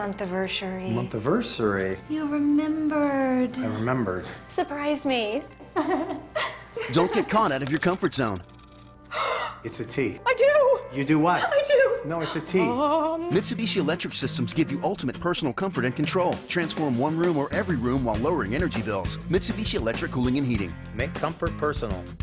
month-iversary. Month-iversary? You remembered. I remembered. Surprise me. Don't get caught out of your comfort zone. It's a T. I do. You do what? I do. No, it's a T. Mitsubishi Electric Systems give you ultimate personal comfort and control. Transform one room or every room while lowering energy bills. Mitsubishi Electric Cooling and Heating. Make comfort personal.